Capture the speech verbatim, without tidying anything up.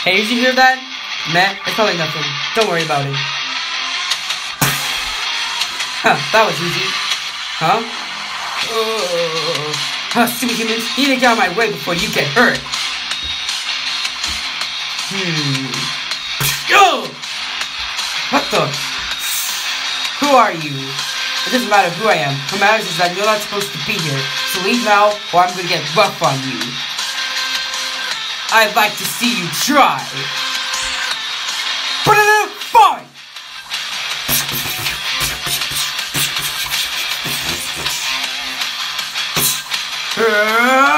Hey, did you hear that? Meh, it's probably nothing. Don't worry about it. Huh, that was easy. Huh? Uh, huh, stupid humans, you need to get out of my way before you get hurt. Hmm. Yo! What the? Who are you? It doesn't matter who I am. What matters is that you're not supposed to be here. So leave now, or I'm gonna get rough on you. I'd like to see you try. Put it in a fight! Uh,